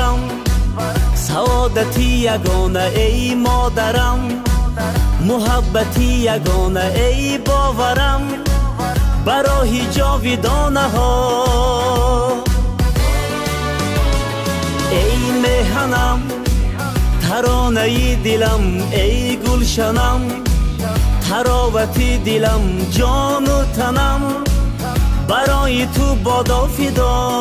باورم سعادتی یگانه ای مادرم محبتی یگانه ای باورم برای جاویدانه ها ای مهنم ترانه دلم ای گلشنم تراوتی دلم جان و تنم برای تو بادا فدا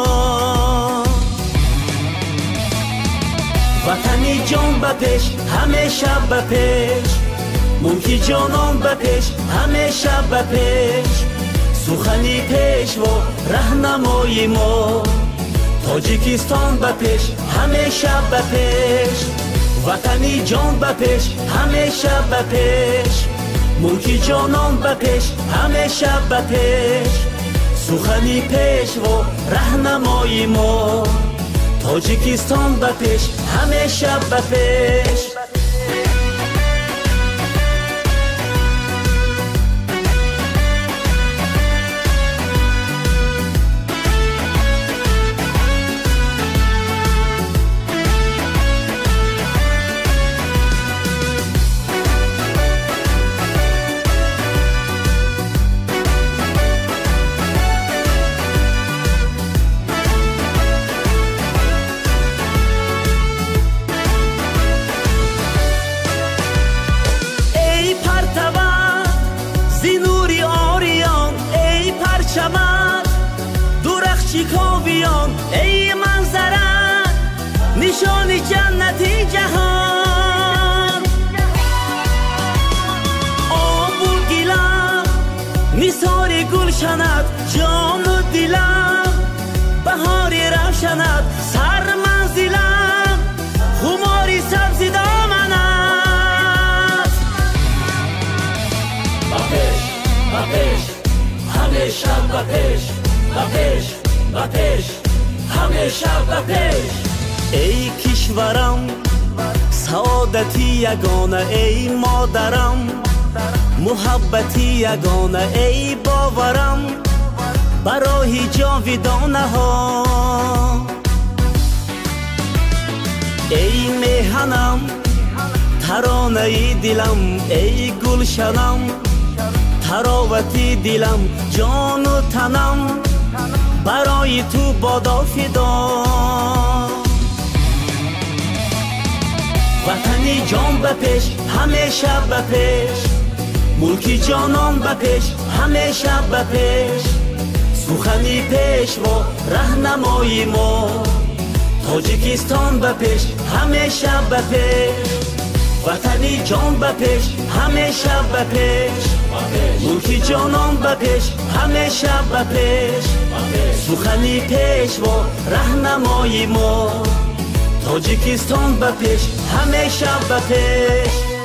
وطنی جان بپیش همیشه بپیش ملکی جانان بپیش همیشه بپیش سخنی پیش و رهنمای ما تاجیکستان بپیش همیشه بپیش وطنی جان بپیش همیشه بپیش ملکی جانان بپیش همیشه بپیش سخنی پیش و رهنمای ما تاجیکستان بپیش همیشه بپیش کاویان ای منظره نشان جنتی جهان آب و گلم نثار گلشنت جان و دلم بهار روشنت سر منزلم خماری سبزی دامنت بپیش بپیش همیشه بپیش بپیش بپیش همیشه بپیش ای کشورم سعادتی یگانه ای مادرم محبتی یگانه ای باورم برای جاویدانه ها ای مهنم ترانه دلم ای گلشنم تراوتی دلم جان و تنم برای تو بادا فدا وطنی جان بپیش همیشه بپیش ملکی جانان بپیش همیشه بپیش سخنی پیش و رهنمای ما تاجیکستان بپیش همیشه بپیش وطنی جان بپیش همیشه بپیش ملکی جانان بپیش همیشه بپیش سخنی پیش و رهنمای ما تاجیکستان بپیش همیشه بپیش